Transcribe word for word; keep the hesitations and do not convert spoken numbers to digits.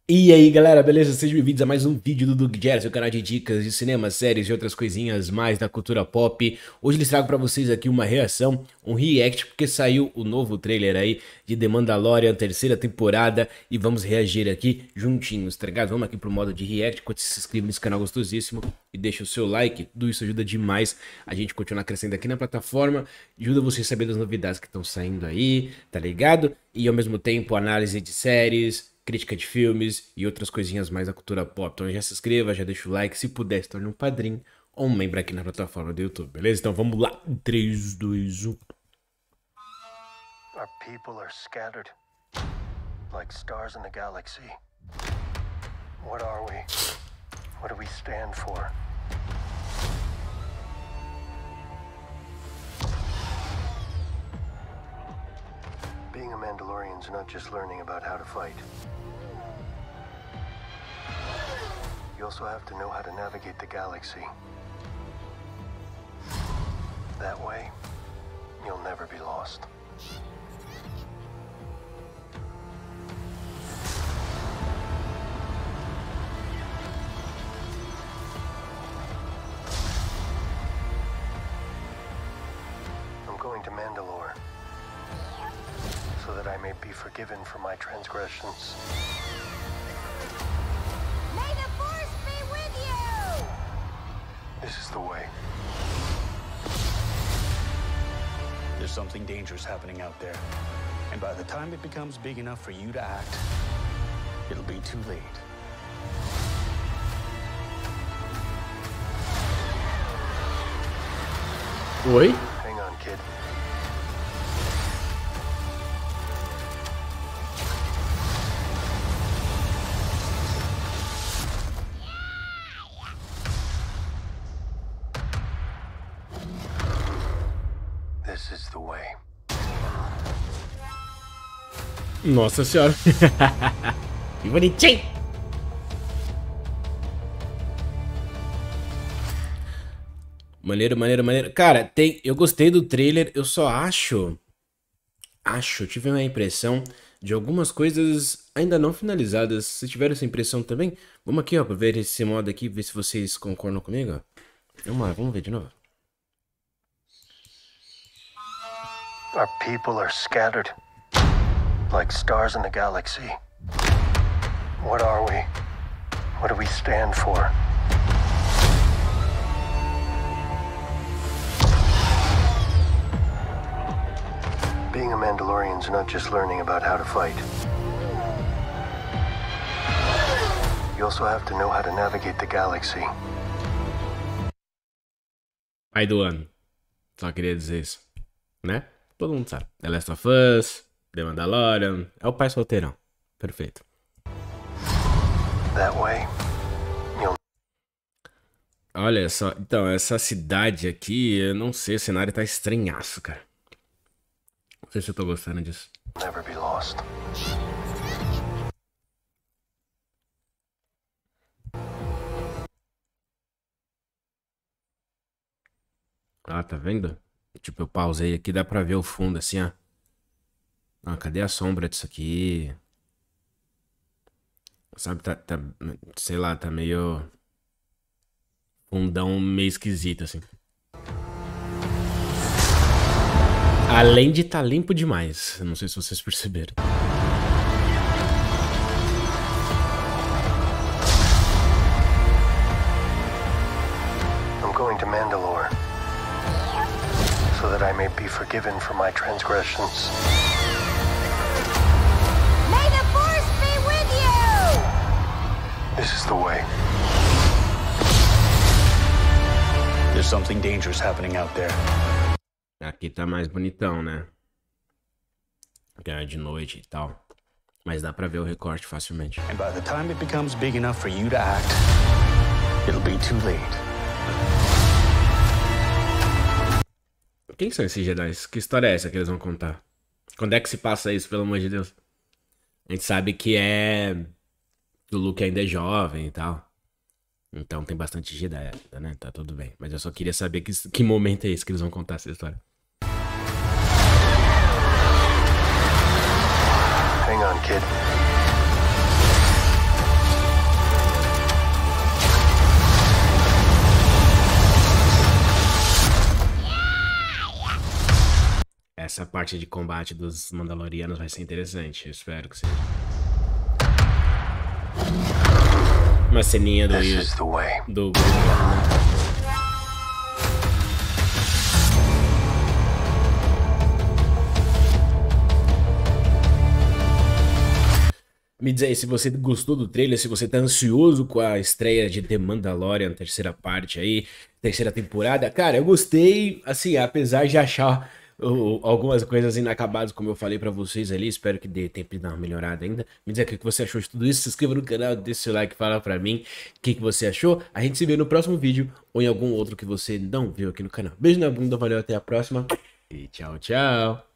E aí galera, beleza? Sejam bem-vindos a mais um vídeo do Doug Jazz, seu canal de dicas de cinema, séries e outras coisinhas mais da cultura pop. Hoje eles trago pra vocês aqui uma reação, um react, porque saiu o novo trailer aí de The Mandalorian, terceira temporada, e vamos reagir aqui juntinhos, tá ligado? Vamos aqui pro modo de react, enquanto se inscreve nesse canal gostosíssimo e deixa o seu like, tudo isso ajuda demais a gente continuar crescendo aqui na plataforma, ajuda você a saber das novidades que estão saindo aí, tá ligado? E ao mesmo tempo análise de séries, crítica de filmes e outras coisinhas mais da cultura pop. Então já se inscreva, já deixa o like, se puder se torne um padrinho ou um membro aqui na plataforma do YouTube, beleza? Então vamos lá, três, dois, um. Our people are scattered like stars in the galaxy. What are we? What do we stand for? Being a Mandalorian is not just learning about how to fight. You also have to know how to navigate the galaxy. That way, you'll never be lost. I'm going to Mandalore, so that I may be forgiven for my transgressions. May the Force be with you! This is the way. There's something dangerous happening out there. And by the time it becomes big enough for you to act, it'll be too late. Oi? Hang on, kid. This is the way. Nossa senhora. Que bonitinho. Maneiro, maneiro, maneiro. Cara, tem, eu gostei do trailer, eu só acho, acho, tive uma impressão de algumas coisas ainda não finalizadas. Se tiveram essa impressão também, vamos aqui, ó, pra ver esse modo aqui, ver se vocês concordam comigo, ó. Vamos lá, vamos ver de novo. Our people are scattered like stars in the galaxy. What are we? What do we stand for? Being a Mandalorian is not just learning about how to fight. You also have to know how to navigate the galaxy. Pai do ano. Só queria dizer isso, né? Todo mundo sabe. The Last of Us, The Mandalorian, é o pai solteirão. Perfeito. That way, you'll... Olha só, então, essa cidade aqui, eu não sei, o cenário tá estranhaço, cara. Não sei se eu tô gostando disso. never be lost. Ah, tá vendo? Tipo, eu pausei aqui, dá pra ver o fundo assim, ó. Ah, cadê a sombra disso aqui? Sabe, tá, tá, sei lá, tá meio... Fundão meio esquisito, assim. Além de tá limpo demais. Não sei se vocês perceberam. I'm going to Mandalore, so that I may be forgiven for my transgressions. May the Force be with you! This is the way. There's something dangerous happening out there. Aqui tá mais bonitão, né? Que é de noite e tal. Mas dá pra ver o recorte facilmente. And by the time it becomes big enough for you to act, it'll be too late. Quem são esses Jedi? Que história é essa que eles vão contar? Quando é que se passa isso, pelo amor de Deus? A gente sabe que é... que o Luke ainda é jovem e tal. Então tem bastante Jedi ainda, né? Tá tudo bem. Mas eu só queria saber que, que momento é esse que eles vão contar essa história. Hang on, kid. essa parte de combate dos Mandalorianos vai ser interessante. Eu espero que seja. Uma ceninha do... This is the way. do... Me diz aí se você gostou do trailer, se você tá ansioso com a estreia de The Mandalorian, terceira parte aí, terceira temporada. Cara, eu gostei, assim, apesar de achar uh, algumas coisas inacabadas, como eu falei pra vocês ali, espero que dê tempo de dar uma melhorada ainda. Me diz aí o que você achou de tudo isso, se inscreva no canal, deixa seu like, fala pra mim o que, que você achou. A gente se vê no próximo vídeo ou em algum outro que você não viu aqui no canal. Beijo na bunda, valeu, até a próxima e tchau, tchau.